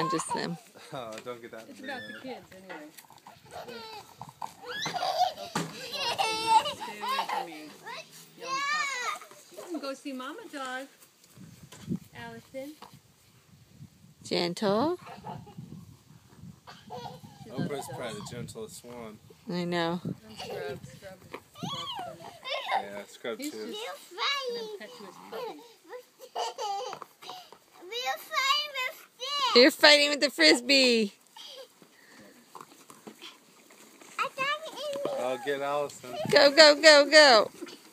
than just them. Oh, don't get that. It's about the kids anyway. Stay away from me. Young pup. You can go see Mama Dog, Allison. Gentle. Oprah's probably the gentlest one. I know. Scrub. Yeah, Scrub He's too. just an impetuous puppy. You're fighting with the frisbee. Oh, get Allison. Go, go, go, go.